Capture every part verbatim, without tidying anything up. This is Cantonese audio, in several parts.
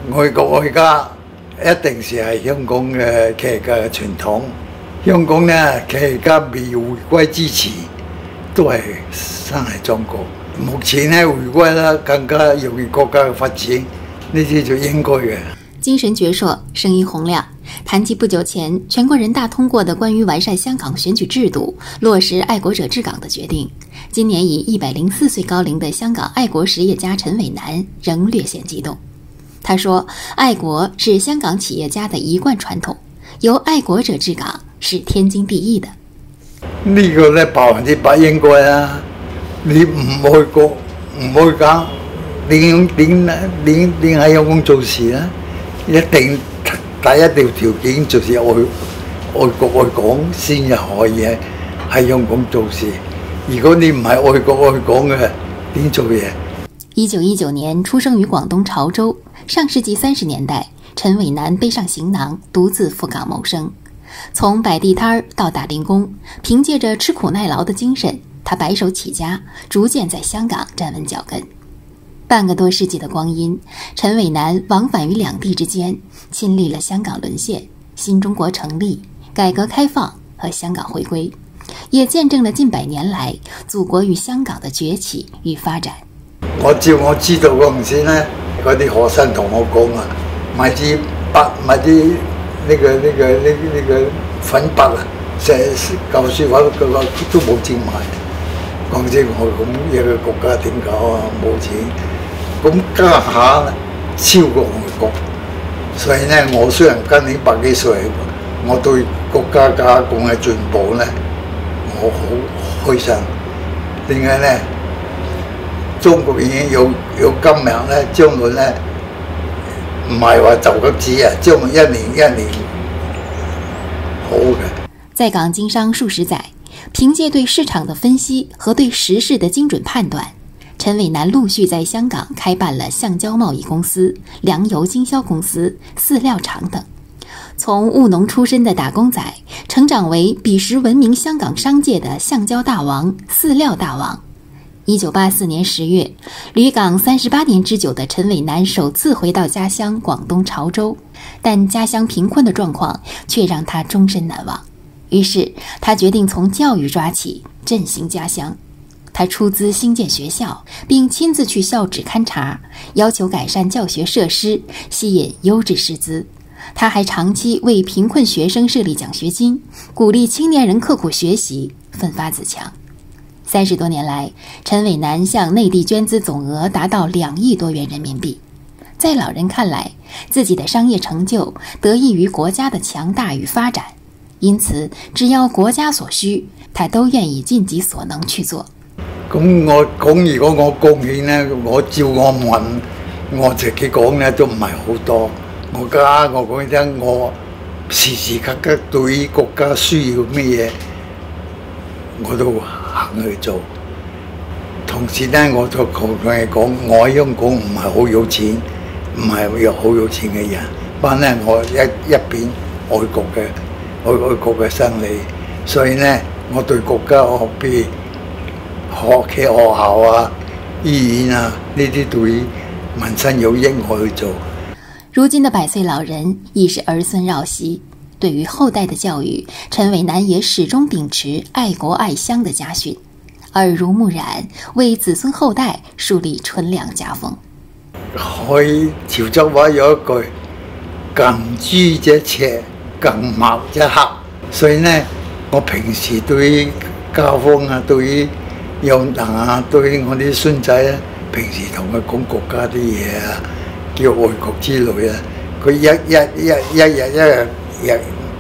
外國外家一定是係香港嘅企業家嘅傳統。香港咧企業家未回歸之前，都係生喺中國。目前咧回歸啦，更加容易國家嘅發展，呢啲就應該嘅。 精神矍鑠，聲音洪亮。谈及不久前全国人大通过的关于完善香港选举制度、落实爱国者治港的决定，今年以一百零四岁高龄的香港爱国实业家陈伟南仍略显激动。他说：“爱国是香港企业家的一贯传統，由愛國者治港是天經地義的。 呢個咧百分之百應該啦。你唔愛國唔愛港，點點點點喺香港做事咧？一定第一條條件就是愛愛國愛港先至可以喺喺香港做事。如果你唔係愛國愛港嘅，點做嘢？” 一九一九年出生于廣東潮州，上世紀三十年代，陳偉南背上行囊，獨自赴港謀生。從擺地攤到打零工，憑借着吃苦耐勞的精神，他白手起家，逐漸在香港站穩腳跟。半個多世紀的光陰，陳偉南往返於兩地之間，親歷了香港淪陷、新中國成立、改革開放和香港回歸，也見證了近百年來祖國與香港的崛起與發展。 我照我知道嗰陣時咧，嗰啲學生同我講啊，買支筆買啲呢個呢個呢呢個粉筆啊，成舊書畫個個都冇錢買。講真，我咁一個國家點搞啊？冇錢，咁家下超過外國，所以咧，我雖然今年百幾歲，我對國家家講嘅進步咧，我好開心。點解咧？中國已經有有今日咧，將來咧唔係話就咁止啊，將來一年一年好嘅。 在港經商數十載，憑借對市場的分析和對時事的精準判斷，陳偉南陸續在香港開辦了橡膠貿易公司、糧油經銷公司、飼料廠等。從務農出身的打工仔，成長為彼時聞名香港商界的橡膠大王、飼料大王。一九八四年十月，旅港三十八年之久的陳偉南首次回到家鄉廣東潮州，但家鄉貧困的狀況卻讓他終身難忘。於是，他決定從教育抓起，振興家鄉。他出資興建學校，並親自去校址勘察，要求改善教學設施，吸引優質師資。他還長期為貧困學生設立獎學金，鼓勵青年人刻苦學習，奮發自強。三十多年來，陳偉南向內地捐資總額達到兩億多元人民幣。在老人看來，自己的商業成就得益於國家的強大與發展，因此只要國家所需，他都願意盡己所能去做。 咁我講，如果我貢獻呢，我照我問，我自己講呢都唔係好多。我家我講真，我時時刻刻對於國家需要咩嘢，我都肯去做。同時咧，我就同佢哋講，我喺香港唔係好有錢，唔係有好有錢嘅人，但咧我一一邊愛國嘅愛愛國嘅心理，所以咧我對國家我譬如學嘅學校啊、醫院啊呢啲對民生有益，我去做。 如今的百歲老人已是兒孫繞膝。對於後代的教育，陳偉南也始終秉持愛國愛鄉的家訓，耳濡目染，為子孫後代樹立春涼家風。 喺潮州話有一句近朱者赤，近墨者黑，所以呢，我平時對於家風啊，對於養人啊，對於我啲孫仔咧，平時同佢講國家啲嘢啊，叫愛國之類啊，佢一一一一日一日。亦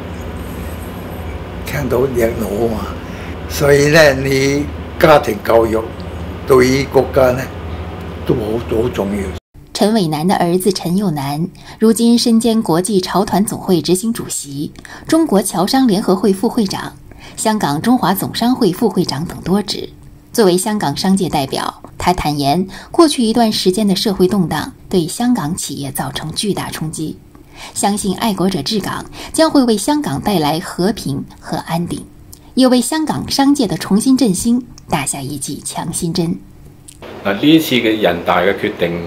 聽到亦老啊嘛，所以咧，你家庭教育對於國家呢都好好重要。 陳偉南的兒子陳佑南，如今身兼國際潮團總會執行主席、中國僑商聯合會副會長、香港中華總商會副會長等多職。作為香港商界代表，他坦言，過去一段時間的社會動盪對香港企業造成巨大衝擊。相信愛國者治港將會為香港帶來和平和安定，也為香港商界的重新振興打下一劑強心針。 嗱，呢次嘅人大嘅決定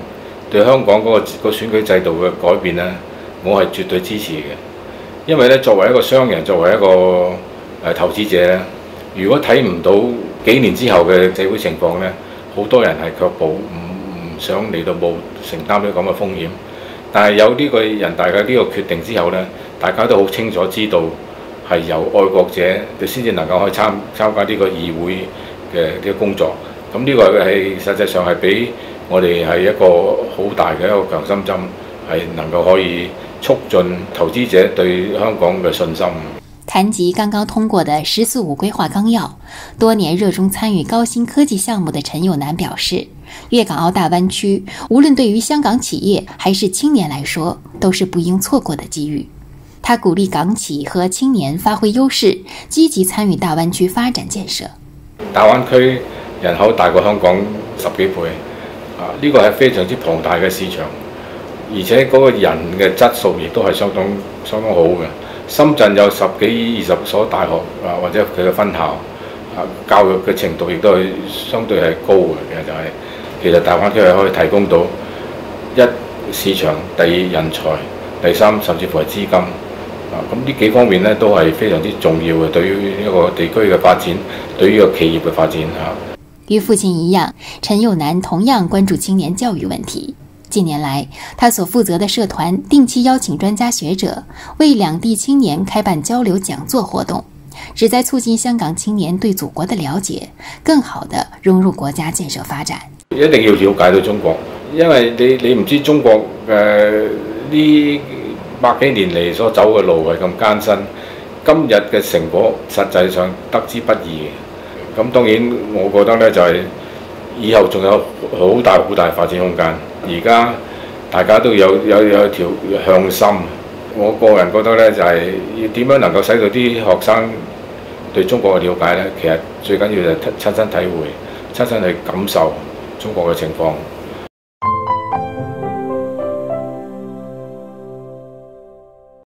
對香港嗰個個選舉制度嘅改變咧，我係絕對支持嘅。因為咧，作為一個商人，作為一個誒投資者咧，如果睇唔到幾年之後嘅社會情況咧，好多人係卻步，唔唔想嚟到冒承擔呢咁嘅風險。但係有呢個人大嘅呢個決定之後咧，大家都好清楚知道係由愛國者你先至能夠可以參參加呢個議會嘅呢個工作。咁呢個係實際上係俾我哋係一個好大嘅一個強心針，係能夠可以促進投資者對香港嘅信心。 談及剛剛通過的“十四五”規劃綱要，多年熱衷參與高新科技項目的陳友南表示，粵港澳大灣區無論對於香港企業還是青年來說，都是不應錯過的機遇。他鼓勵港企和青年發揮優勢，積極參與大灣區發展建設。 大灣區人口大過香港十幾倍，啊，呢個係非常之龐大嘅市場，而且嗰個人嘅質素亦都係相當相當好嘅。深圳有十幾二十所大學啊，或者佢嘅分校啊，教育嘅程度亦都係相對係高嘅。其實就係、是、其實大灣區係可以提供到一市場，第二人才，第三甚至乎係資金啊。咁呢幾方面咧都係非常之重要嘅，對於一個地區嘅發展，對於一個企業嘅發展啊。 與父親一樣，陳友南同樣關注青年教育問題。近年來，他所負責的社團定期邀請專家學者為兩地青年開辦交流講座活動，旨在促進香港青年對祖國的了解，更好地融入國家建設發展。 一定要了解到中國，因為你你唔知中國嘅呢百幾年嚟所走嘅路係咁艱辛，今日嘅成果實際上得之不易嘅。咁當然，我覺得咧就係、是、以後仲有好大好大發展空間。而家大家都有有有條向心，我個人覺得咧就係要點樣能夠使到啲學生對中國嘅了解咧，其實最緊要就係親身體會、親身去感受中國嘅情況。